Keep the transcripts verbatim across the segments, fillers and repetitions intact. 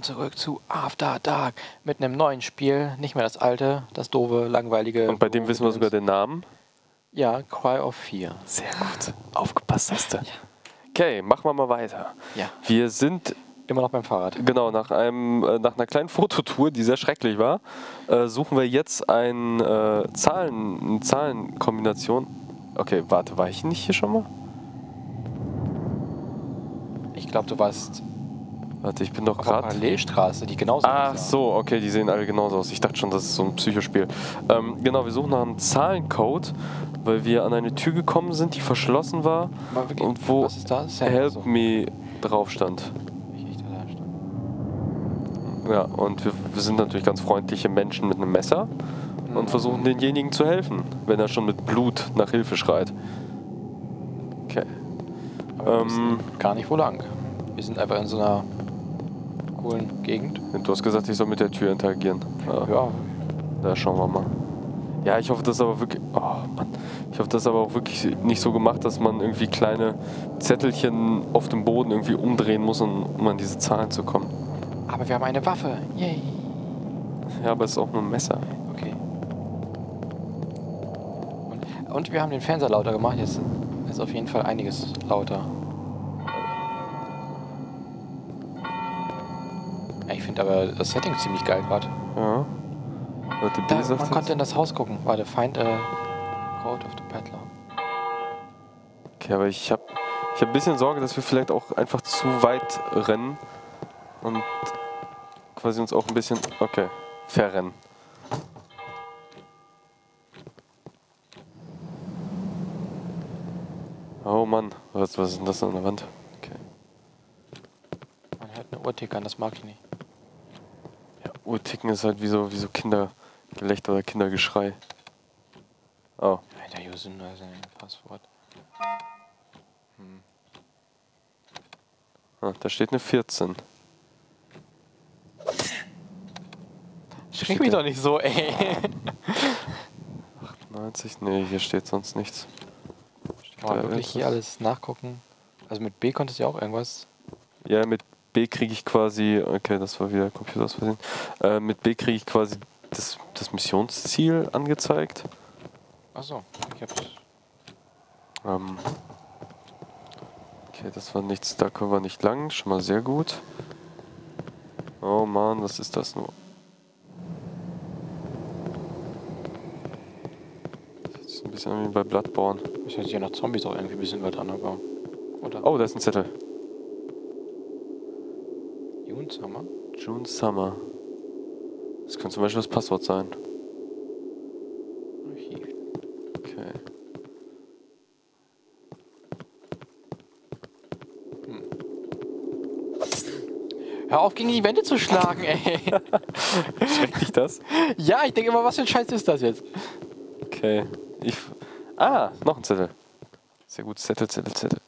zurück zu After Dark mit einem neuen Spiel. Nicht mehr das alte, das doofe, langweilige. Und bei dem wissen wir sogar den Namen? Ja, Cry of Fear. Sehr gut. Aufgepasst hast du. Ja. Okay, machen wir mal weiter. Ja. Wir sind immer noch beim Fahrrad. Genau, nach, einem, äh, nach einer kleinen Fototour, die sehr schrecklich war, äh, suchen wir jetzt ein, äh, Zahlen, eine Zahlenkombination. Okay, warte, war ich nicht hier schon mal? Ich glaube, du warst Warte, ich bin doch auf der gerade... Parallelstraße, die genauso Ach aussah. so, okay, die sehen alle genauso aus. Ich dachte schon, das ist so ein Psychospiel. Ähm, genau, wir suchen nach einem Zahlencode, weil wir an eine Tür gekommen sind, die verschlossen war Mal wirklich, und wo was ist das? Help so. Me drauf stand. Ja, und wir, wir sind natürlich ganz freundliche Menschen mit einem Messer und Mhm. versuchen denjenigen zu helfen, wenn er schon mit Blut nach Hilfe schreit. Okay. Aber wir Ähm, wissen gar nicht wo lang. Wir sind einfach in so einer coolen Gegend. Du hast gesagt, ich soll mit der Tür interagieren. Ja, Ja, da schauen wir mal. Ja, ich hoffe, das ist aber wirklich. Oh Mann. Ich hoffe, das ist aber auch wirklich nicht so gemacht, dass man irgendwie kleine Zettelchen auf dem Boden irgendwie umdrehen muss, um an diese Zahlen zu kommen. aber wir haben eine Waffe. Yay. Ja, aber es ist auch nur ein Messer. Okay. Und, und wir haben den Fernseher lauter gemacht. Jetzt ist auf jeden Fall einiges lauter. Ja, ich finde aber das Setting ziemlich geil gerade. Ja. Warte, Da, B sagt man jetzt- konnte in das Haus gucken. Warte, Find a Code of the Peddler. Okay, aber ich habe ich hab ein bisschen Sorge, dass wir vielleicht auch einfach zu weit rennen und quasi uns auch ein bisschen, okay, verrennen. Oh Mann, was, was ist denn das an der Wand? Okay. Man hört eine Uhr tickern, das mag ich nicht. Ja, Uhrticken ist halt wie so, wie so Kindergelächter oder Kindergeschrei. Oh. Alter, User also ein Passwort. Hm. Ah, da steht eine vierzehn. Schreck mich doch nicht so, ey. achtundneunzig? Nee, hier steht sonst nichts. Steht Boah, da wirklich hier irgendwas? alles nachgucken. Also mit B konntest du ja auch irgendwas. Ja, mit B kriege ich quasi, okay, das war wieder Computer aus Versehen. Äh, mit B kriege ich quasi das, das Missionsziel angezeigt. Achso, ich hab's. Ähm, okay, das war nichts, da kommen wir nicht lang, schon mal sehr gut. Oh Mann, was ist das nur? Das ist ein bisschen wie bei Bloodborne. Das hört sich ja nach Zombies auch irgendwie ein bisschen weiter an, aber. Oder? Oh, da ist ein Zettel. June Summer? June Summer. Das könnte zum Beispiel das Passwort sein. Archiv. Okay. Hör auf, gegen die Wände zu schlagen, ey. Schreckt dich das? Ja, ich denke immer, was für ein Scheiß ist das jetzt? Okay. Ich. Ah, noch ein Zettel. Sehr gut. Zettel, Zettel, Zettel.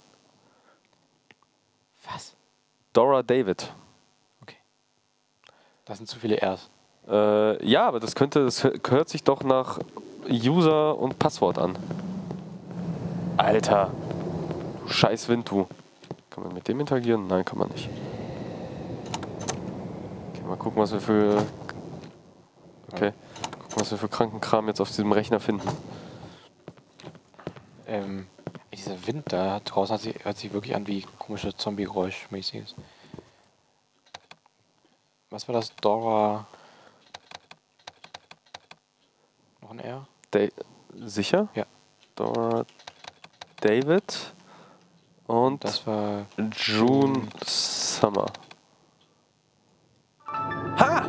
Was? Dora David. Okay. Das sind zu viele Rs. Äh, ja, aber das könnte, das hört sich doch nach User und Passwort an. Alter. Du scheiß Wind, du. Kann man mit dem interagieren? Nein, kann man nicht. Okay, mal gucken, was wir für. Okay. Gucken, was wir für Krankenkram jetzt auf diesem Rechner finden. Ähm, dieser Wind da draußen hat sich, hört sich wirklich an wie komische Zombie-Geräusch-mäßiges. Was war das? Dora. Noch ein R? Da sicher? Ja. Dora David und Das war. June Summer. Ha!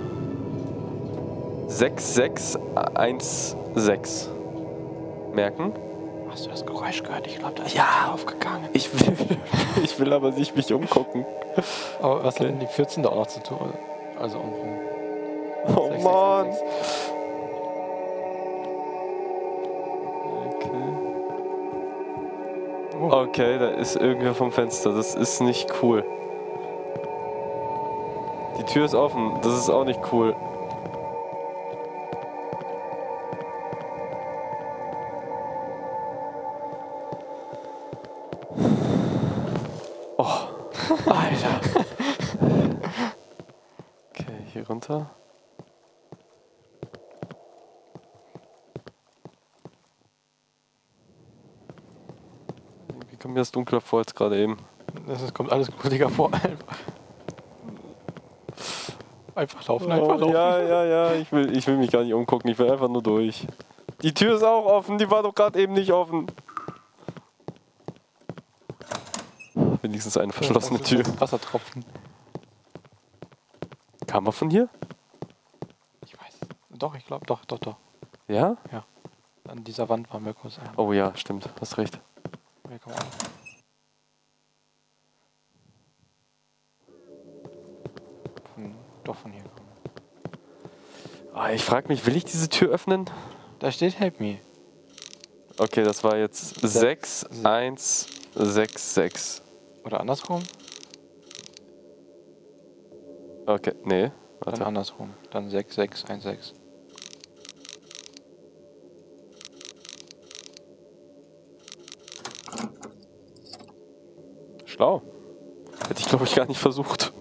sechs sechs eins sechs. Merken? Hast du das Geräusch gehört? Ich glaube, da ist Ja. eine Tür aufgegangen. Ich will, ich will aber nicht mich umgucken. Aber was Okay. hat denn die vierzehn da auch noch zu tun? Also unten. Oh sechs, sechs, Mann. sechs, sechs. Okay. Okay, da ist irgendwer vom Fenster. Das ist nicht cool. Die Tür ist offen. Das ist auch nicht cool. Oh, Alter. Geh runter. Wie kommt mir das dunkler vor als gerade eben? Das ist, kommt alles gruseliger vor. Einfach, einfach laufen, einfach Oh, laufen. ja, ja, ja, ich will, ich will mich gar nicht umgucken, ich will einfach nur durch. Die Tür ist auch offen, die war doch gerade eben nicht offen. Wenigstens eine verschlossene Das ist Tür. ein Wassertropfen. Kam er von hier? Ich weiß. Doch, ich glaube, doch, doch, doch. Ja? Ja. An dieser Wand waren wir kurz. Ein. Oh ja, stimmt, hast recht. Wir kommen an. Von, doch von hier kommen. Ah, ich frage mich, will ich diese Tür öffnen? Da steht Help Me. Okay, das war jetzt sechs, eins, sechs, sechs. Oder andersrum? Okay, nee, Dann warte. andersrum. Dann sechs, sechs, eins, sechs. Schlau. Hätte ich, glaube ich, gar nicht versucht.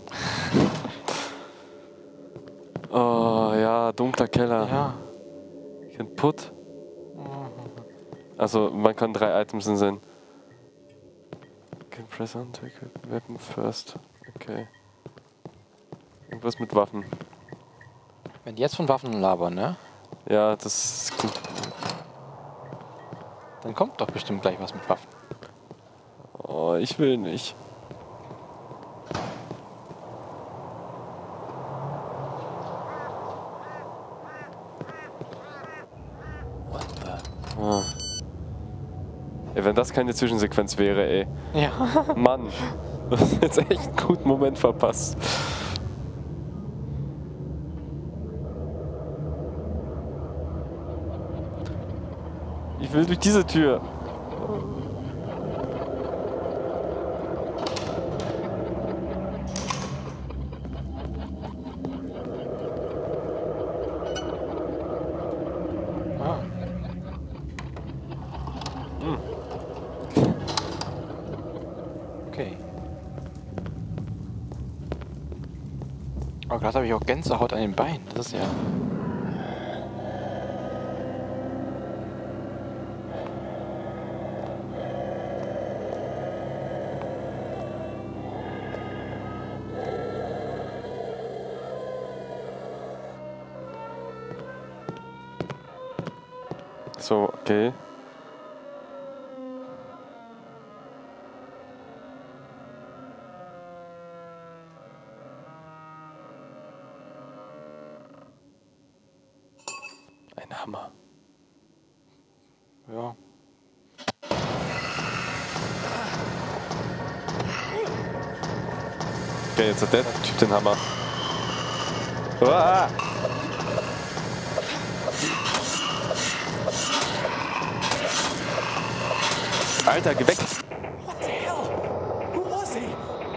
Oh ja, dunkler Keller. Ja. Can put. Also man kann drei Items sehen. Can press on, take a weapon first. Okay. Irgendwas mit Waffen. Wenn die jetzt von Waffen labern, ne? Ja, das ist gut. Dann kommt doch bestimmt gleich was mit Waffen. Oh, ich will nicht. Ah. Ey, wenn das keine Zwischensequenz wäre, ey. Ja. Mann, du hast jetzt echt einen guten Moment verpasst. Ich will durch diese Tür. Ah. Hm. Okay. Aber gerade habe ich auch Gänsehaut an den Beinen. Das ist ja... So, okay. Ein Hammer. Ja. Okay, jetzt hat der Typ den Hammer. Uah! Alter, geh weg! What the hell? Who was he?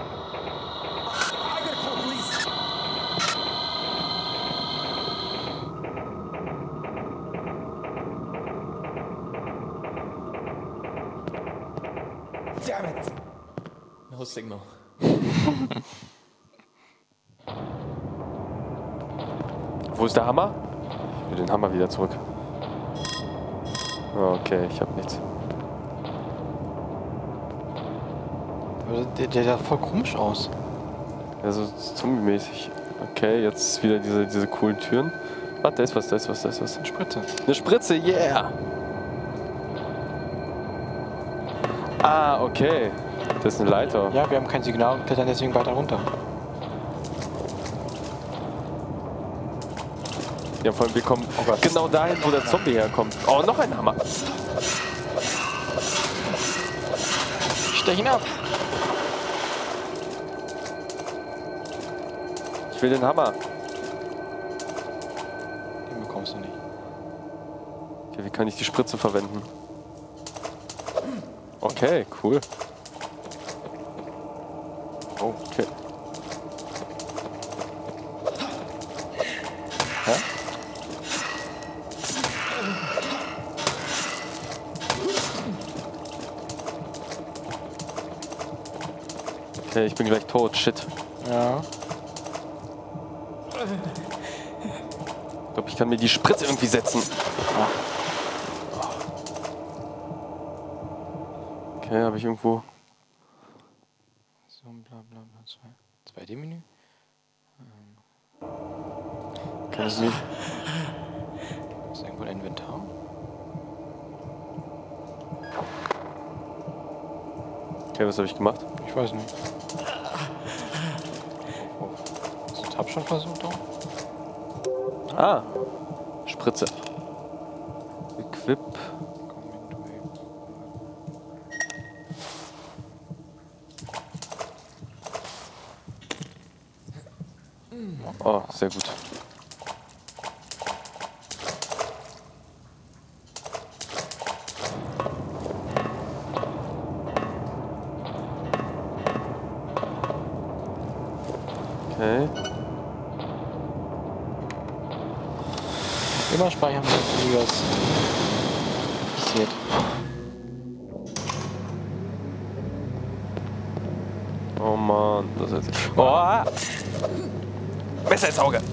I gotta call police. Damn it! No signal. Wo ist der Hammer? Ich will den Hammer wieder zurück. Okay, ich hab nichts. Der, der sah voll komisch aus. Ja, so zombie-mäßig. Okay, jetzt wieder diese, diese coolen Türen. Warte, da ist was, da ist was, da ist was. Eine Spritze. Eine Spritze, yeah! Ah, okay. Das ist eine Leiter. Ja, wir haben kein Signal und klettern deswegen weiter runter. Ja, vor allem wir kommen Oh Gott. genau dahin, wo der Zombie herkommt. Oh, noch ein Hammer. Stech ihn ab! Ich will den Hammer. Den bekommst du nicht. Okay, wie kann ich die Spritze verwenden? Okay, cool. Oh, okay. Hä? Okay, ich bin gleich tot. Shit. Ja. Ich glaube, ich kann mir die Spritze irgendwie setzen. Okay, habe ich irgendwo... So, bla bla bla. zwei D-Menü. Kann ich nicht. Ist irgendwo ein Inventar? Okay, was habe ich gemacht? Ich weiß nicht. Oh. Hast du Tab schon versucht auch? Ah, Spritze. Equip. Oh, sehr gut. Okay. Immer speichern, wenn das passiert. Oh Mann, das ist jetzt... Oh! Messer ins Auge!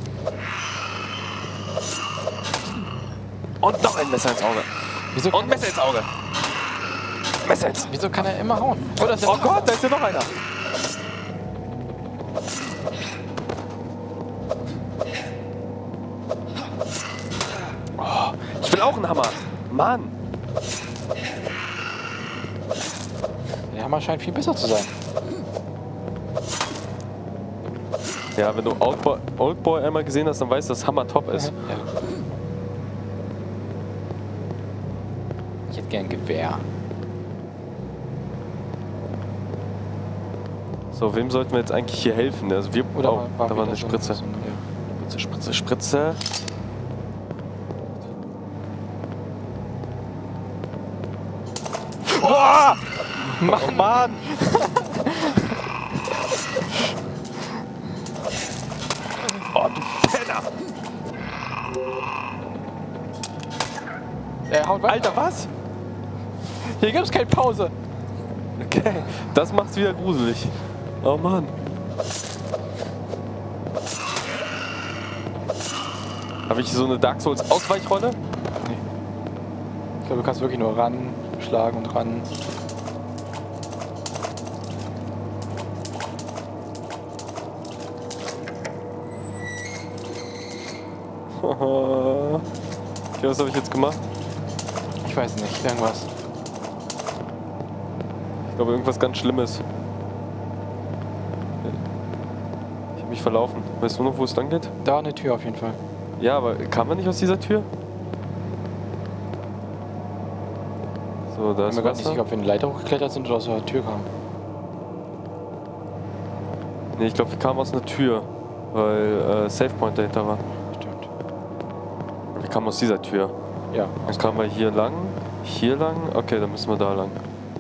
Und noch ein Messer ins Auge! Wieso Und Messer ins Auge! Messer ins... Wieso kann er immer hauen? Oh, das ist Oh Gott, da ist ja noch einer! Oh, ich will auch einen Hammer! Mann! Der Hammer scheint viel besser zu sein. Ja, wenn du Oldboy, Oldboy einmal gesehen hast, dann weißt du, dass Hammer top ist. Ja. Ich hätte gern ein Gewehr. So, wem sollten wir jetzt eigentlich hier helfen? Also wir... Oder oh, war- war da war wieder eine so Spritze. so ein- ja. Spritze, Spritze, Spritze. Oh! Mann, Mann! Oh, du Penner! Er haut weiter. Alter, was? Hier gibt's keine Pause. Okay, das macht's wieder gruselig. Oh Mann. Habe ich so eine Dark Souls Ausweichrolle? Ich glaube, du kannst wirklich nur ran, schlagen und ran. Okay, was habe ich jetzt gemacht? Ich weiß nicht, irgendwas. Ich glaube, irgendwas ganz Schlimmes. Ich habe mich verlaufen. Weißt du noch, wo es lang geht? Da eine Tür auf jeden Fall. Ja, aber kam man nicht aus dieser Tür? So, da Ich ist bin mir gar nicht Wasser. sicher, ob wir eine Leiter hochgeklettert sind oder aus der Tür kamen. Nee, ich glaube, wir kamen aus einer Tür, weil äh, Save Point dahinter war. Stimmt. Wir kamen aus dieser Tür. Ja. Dann kamen wir hier lang, hier lang. Okay, dann müssen wir da lang.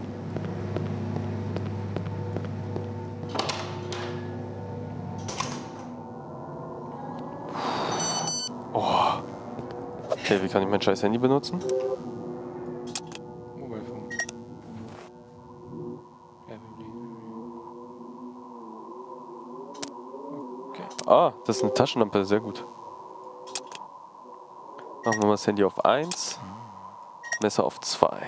Oh. Okay, wie kann ich mein scheiß Handy benutzen? Mobilfunk. Okay. Ah, das ist eine Taschenlampe, sehr gut. Machen wir mal das Handy auf eins, Messer auf zwei.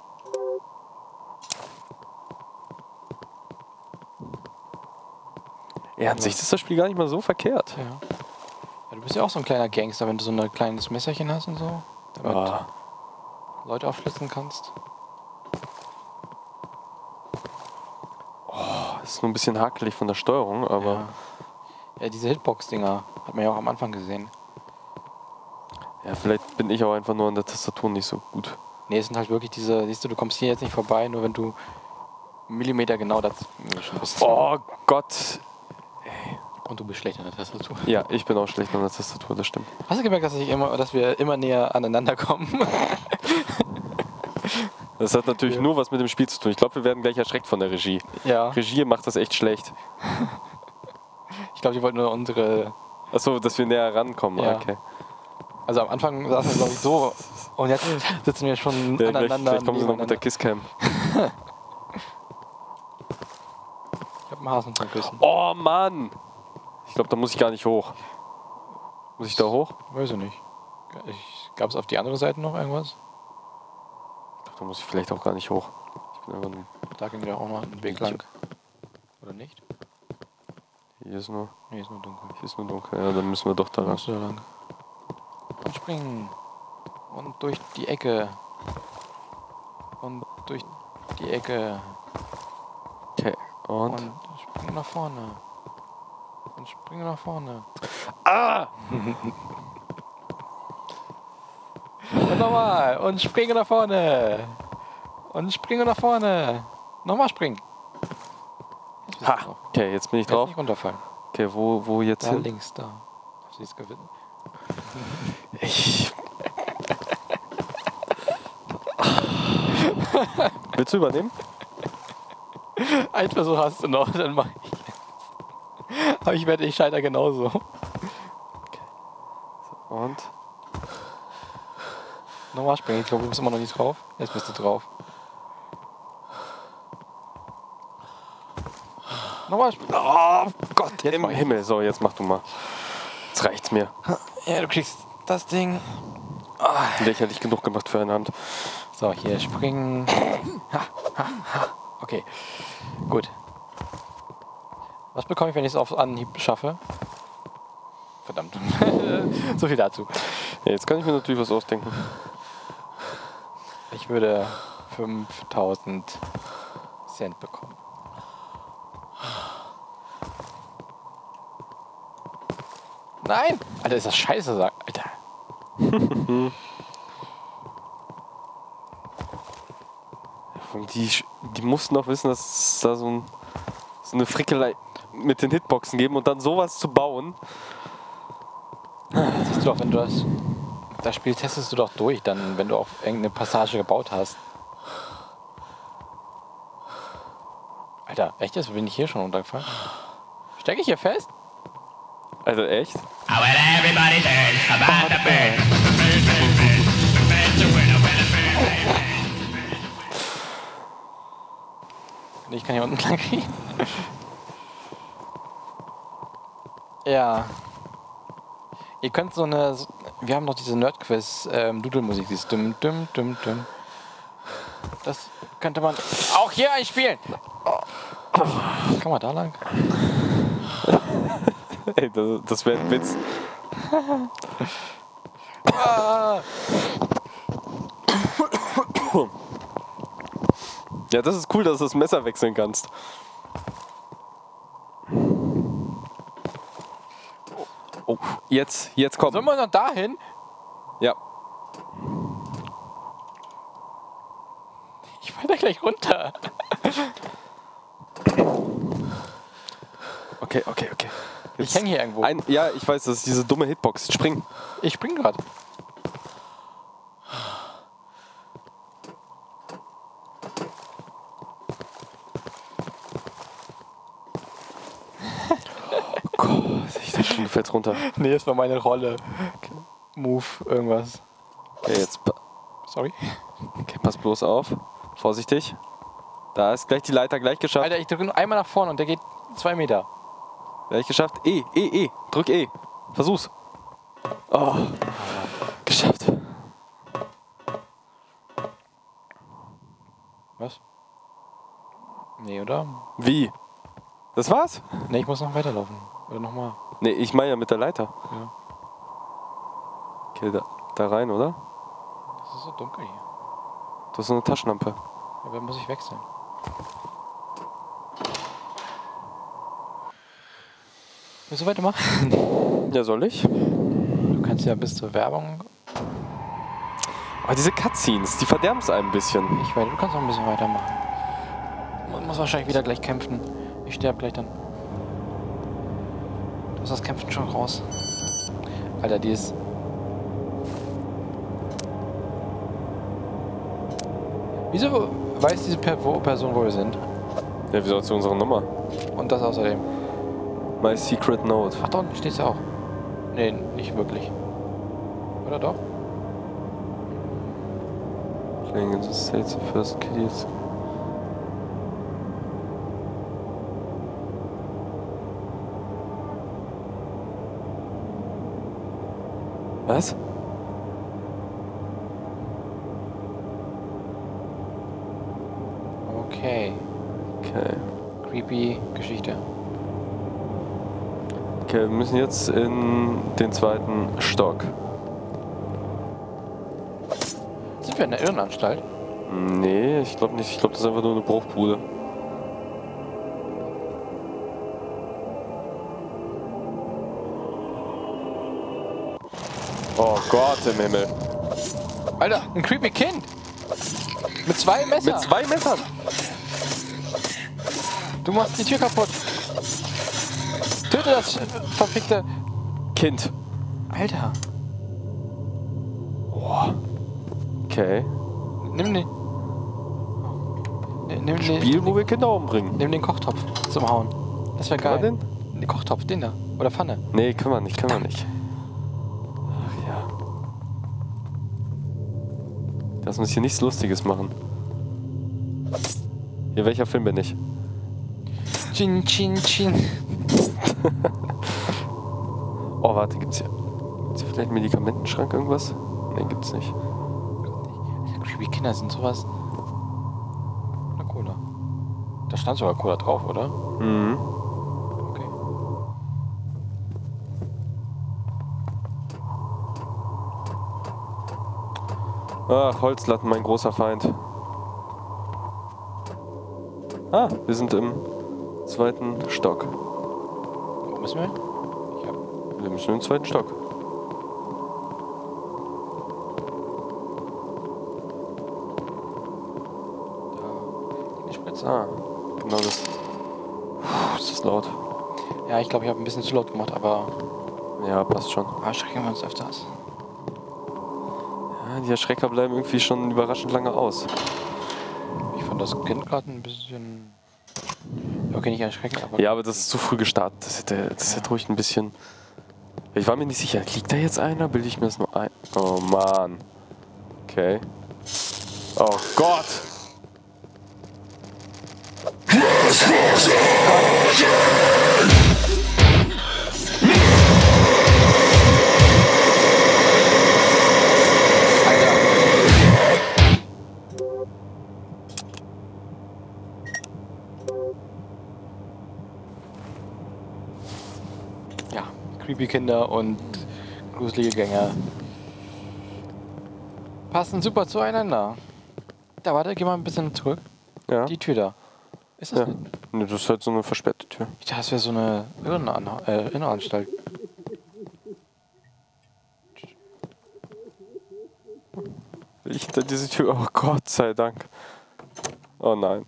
Ja, an sich ist das Spiel gar nicht mal so verkehrt. Ja. Ja. Du bist ja auch so ein kleiner Gangster, wenn du so ein kleines Messerchen hast und so. Damit Ah, Leute aufschlitzen kannst. das ist nur ein bisschen hakelig von der Steuerung, aber Ja, ja diese Hitbox-Dinger hat man ja auch am Anfang gesehen. ja, vielleicht bin ich auch einfach nur an der Tastatur nicht so gut. Nee, es sind halt wirklich diese, siehst du, du kommst hier jetzt nicht vorbei, nur wenn du Millimeter genau dazwischen bist. Oh Gott. Und du bist schlecht an der Tastatur. Ja, ich bin auch schlecht an der Tastatur, das stimmt. Hast du gemerkt, dass, ich immer, dass wir immer näher aneinander kommen? Das hat natürlich Ja. nur was mit dem Spiel zu tun. Ich glaube, wir werden gleich erschreckt von der Regie. Ja. Regie macht das echt schlecht. Ich glaube, die wollten nur unsere. Achso, dass wir näher rankommen. Ja. Okay. Also am Anfang saßen wir, glaube ich, so. Und jetzt sitzen wir schon Ja, gleich, aneinander. gleich kommen sie noch mit der nebeneinander. Kisscam. Ich habe einen Hasen zum Küssen. Oh Mann! Ich glaube, da muss ich gar nicht hoch. Muss ich da hoch? Weiß ich nicht. Gab es auf die andere Seite noch irgendwas? Da muss ich vielleicht auch gar nicht hoch. Ich bin einfach nur... Da ging ja auch noch ein Weg lang. Oder nicht? Hier ist nur... Nee, ist nur dunkel. Hier ist nur dunkel. Ja, dann müssen wir doch da Da lang. musst du da lang. Und springen. Und durch die Ecke. Und durch die Ecke. Okay, und... Und springen nach vorne. Und springen nach vorne. Ah! Und nochmal. Und springe nach vorne. Und springe nach vorne. Nochmal springen. Jetzt bist du Ha! drauf. Okay, jetzt bin ich Jetzt drauf. nicht runterfallen. Okay, wo, wo jetzt Da hin? links, da. Hast du jetzt gewinnen? Ich... Willst du übernehmen? Ein Versuch hast du noch, dann mach ich jetzt. Aber ich werde, ich scheiter genauso. Und... Nochmal springen. Ich glaube, du bist immer noch nicht drauf. Jetzt bist du drauf. Nochmal springen. Oh Gott, Jetzt im mach ich. Himmel. So, jetzt mach du mal. Jetzt reicht's mir. Ja, du kriegst das Ding. Lächerlich genug gemacht für eine Hand. So, hier springen. Ha, ha, ha. Okay, gut. Was bekomme ich, wenn ich es auf Anhieb schaffe? Verdammt. So viel dazu. Ja, jetzt kann ich mir natürlich was ausdenken. Ich würde fünftausend Cent bekommen. Nein! Alter, ist das scheiße, sag. Alter. Die, die mussten doch wissen, dass es da so, ein, so eine Frickelei mit den Hitboxen geben und dann sowas zu bauen. Siehst du doch, wenn du das, das Spiel testest du doch durch, dann, wenn du auch irgendeine Passage gebaut hast. Alter, echt jetzt? Bin ich hier schon runtergefallen? Stecke ich hier fest? Also echt? Oh, well, everybody's heard about the bird. Bird's a bird. Bird's a winner, winner, bird. Nee, ich kann hier unten lang kriegen. Ja. Ihr könnt so eine... Wir haben noch diese Nerdquiz ähm, Dudelmusik, dieses Düm, Düm, Düm, Düm. Das könnte man auch hier einspielen. Kann man da lang? Ey, das, das wäre ein Witz. Ja, das ist cool, dass du das Messer wechseln kannst. Oh, jetzt, jetzt komm. Sollen wir noch dahin? Ja. Ich fall da gleich runter. Okay, okay, okay. Ich hänge hier irgendwo. Ein, ja, ich weiß, das ist diese dumme Hitbox. Spring. Ich spring gerade. Gott, ich dachte schon, du fällst runter. Nee, das war meine Rolle. Move, irgendwas. Okay, jetzt. pa- Sorry. Okay, pass bloß auf. Vorsichtig. Da ist gleich die Leiter gleich geschafft. Alter, ich drücke nur einmal nach vorne und der geht zwei Meter. Gleich geschafft. E, E, E. Drück E. Versuch's. Oh. Geschafft. Was? Nee, oder? Wie? Das war's? Nee, ich muss noch weiterlaufen. Oder nochmal. Nee, ich meine ja mit der Leiter. Ja. Okay, da, da rein, oder? Das ist so dunkel hier. Du hast so eine Taschenlampe. Ja, wer muss ich wechseln? Willst du weitermachen? Ja, soll ich? Du kannst ja bis zur Werbung. Aber diese Cutscenes, die verderben es einem ein bisschen. Ich weiß, du kannst noch ein bisschen weitermachen. Man muss wahrscheinlich wieder gleich kämpfen. Ich sterbe gleich dann. Du hast das Kämpfen schon raus. Alter, die ist. Wieso weiß diese per wo Person, wo wir sind? Ja, wie sollst du unsere Nummer? Und das außerdem. My Secret Note. Ach, da unten steht's ja auch. Nee, nicht wirklich. Oder doch? Playing in the States, the first kids. Was? Okay. Okay. Creepy Geschichte. Okay, wir müssen jetzt in den zweiten Stock. Sind wir in der Irrenanstalt? Nee, ich glaube nicht. Ich glaube, das ist einfach nur eine Bruchbude. Oh Gott im Himmel. Alter, ein creepy Kind! Mit zwei Messern! Mit zwei Messern! Du machst die Tür kaputt! Töte das verfickte Kind. Alter! Okay. Nimm den. Nimm, nimm, Spiel, den, wo wir Kinder umbringen. nimm den Kochtopf zum Hauen. Das wäre geil. Kann man Den Kochtopf, den da. Oder Pfanne. Nee, können wir nicht, können wir nicht. Ach ja. Lass uns hier nichts Lustiges machen. Hier, welcher Film bin ich? Chin, chin, chin. Oh, warte, gibt's hier, gibt's hier vielleicht einen Medikamentenschrank, irgendwas? Nee, gibt's nicht. Creepy Kinder sind sowas. Oder Cola. Da stand sogar Cola drauf, oder? Mhm. Okay. Ach, Holzlatten, mein großer Feind. Ah, wir sind im zweiten Stock. Wo müssen wir? Ich hab. Wir müssen im zweiten Stock. Da. Die Spritze. Ah, genau das. Puh, ist das laut. Ja, ich glaube, ich habe ein bisschen zu laut gemacht, aber. Ja, passt schon. Ah, schrecken wir uns öfters. Ja, die Erschrecker bleiben irgendwie schon überraschend lange aus. Ich fand das Kind gerade ein bisschen. Okay, nicht erschrecken, aber. Ja, aber das ist zu früh gestartet. Das hätte, das hätte ruhig ein bisschen... Ich war mir nicht sicher. Liegt da jetzt einer? Bilde ich mir das nur ein? Oh, Mann. Okay. Oh Gott! Ja, creepy Kinder und gruselige Gänge passen super zueinander. Da, warte, geh mal ein bisschen zurück. Ja. Die Tür da. Ist das Ja. eine? Nee, das ist halt so eine versperrte Tür. Ich dachte, das wäre so eine Irrenanha äh, Innenanstalt. Will ich hinter diese Tür? Oh Gott sei Dank. Oh nein.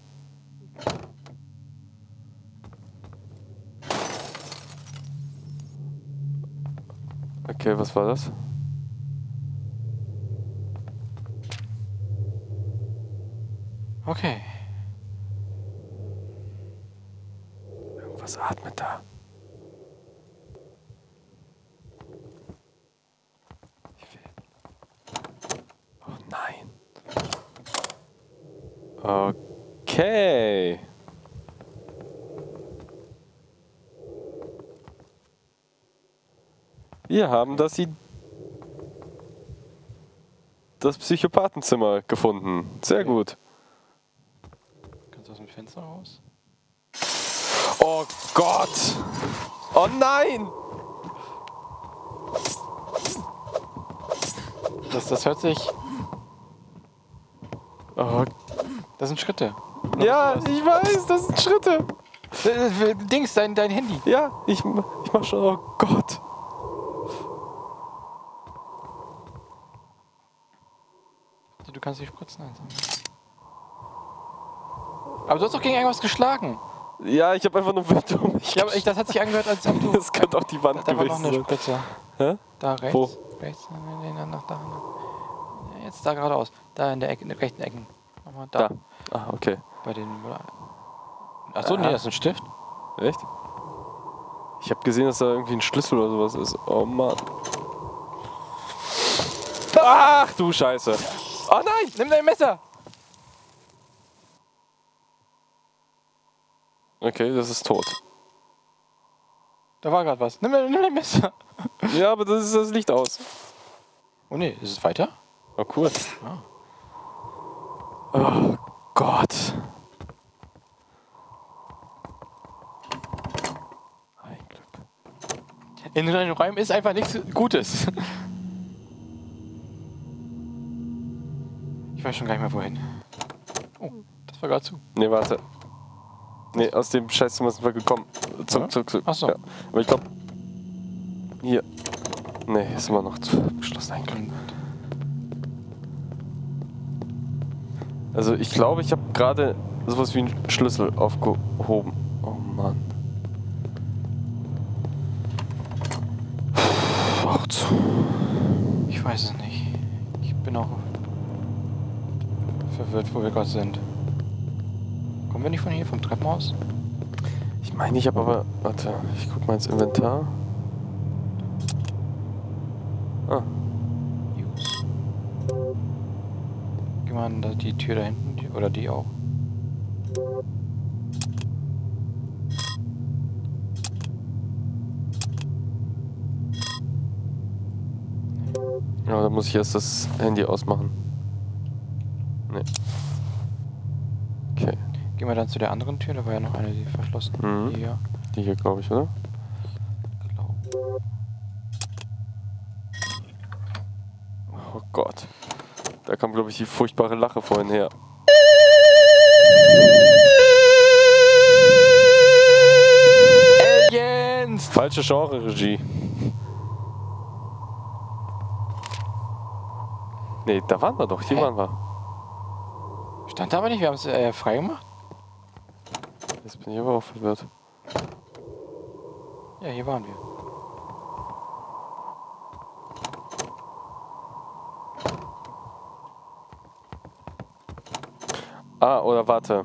Okay, was war das? Okay. Irgendwas atmet da. Ich will. Oh nein. Okay. Wir haben das I das Psychopathenzimmer gefunden. Sehr gut. Kannst du aus dem Fenster raus? Oh Gott! Oh nein! Das, das hört sich. Oh, Das sind Schritte. ja, ich weiß, das sind Schritte. Äh, Dings, dein, dein Handy. Ja, ich, ich mach schon. Oh Gott. Du kannst dich spritzen einsammeln. Aber du hast doch gegen irgendwas geschlagen. Ja, ich habe einfach nur wild um mich. Ja, aber ich, das hat sich angehört, als ob du. Das könnte auch die Wand Da war noch gewesen eine sein. Spritze. Hä? Da rechts. Wo? Rechts, nee, nee, nach da. Ja, jetzt da geradeaus. Da in der Ecke, in der rechten Ecken. Nochmal da. Da. Ah, okay. Bei den. Achso, nee, Aha. das ist ein Stift. Echt? Ich habe gesehen, dass da irgendwie ein Schlüssel oder sowas ist. Oh Mann. Ach du Scheiße. Oh nein, nimm dein Messer! Okay, das ist tot. Da war gerade was. Nimm, nimm dein Messer. Ja, aber das ist das Licht aus. Oh ne, ist es weiter? Oh, cool. Oh Gott. Ein Glück. In den Räumen ist einfach nichts Gutes. Ich weiß schon gar nicht mehr wohin. Oh, das war gerade zu. Nee, warte. Nee, aus dem Scheißzimmer sind wir gekommen. Zurück, Ja? zurück, zurück. Ach so. Ja. Aber ich glaube. Hier. Nee, ist immer noch zu geschlossen eigentlich. Also ich glaube, ich habe gerade sowas wie einen Schlüssel aufgehoben. Oh Mann. Auch zu. Ich weiß es nicht. Ich bin auch verwirrt, wo wir gerade sind. Kommen wir nicht von hier, vom Treppenhaus? Ich meine, ich habe aber. Warte, ich guck mal ins Inventar. Ah, Use. Geh mal an da- die Tür da hinten, die, oder die auch. ja, da muss ich erst das Handy ausmachen. Nee. Okay, Gehen wir dann zu der anderen Tür, da war ja noch eine, die verschlossen. Mhm. Die hier. die hier glaube ich, oder? Genau. Oh Gott. Da kam, glaube ich, die furchtbare Lache vorhin her. Aliens! Falsche Genre-Regie. Nee, da waren wir doch. Hier Hä? waren wir. Stand da aber nicht, wir haben es äh, frei gemacht? Jetzt bin ich aber auch verwirrt. Ja, hier waren wir. Ah, oder warte.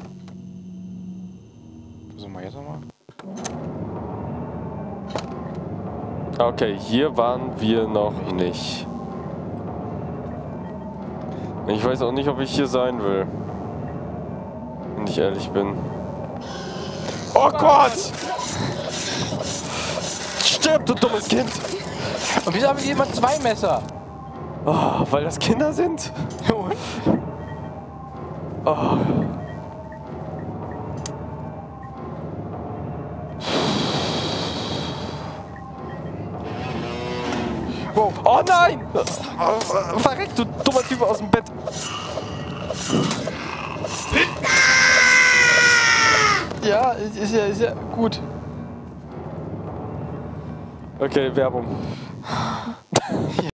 Versuchen wir jetzt nochmal. Okay, hier waren wir noch nicht. Ich weiß auch nicht, ob ich hier sein will. Wenn ich ehrlich bin. Oh Gott! Stirb, du dummes Kind! Und wieso haben wir jemand zwei Messer? Oh, weil das Kinder sind? Und? Oh. Wow. Oh nein! Oh, verreck, du dummer Typ aus dem Bett! Ja, ist, ist ja, ist ja gut. Okay, Werbung.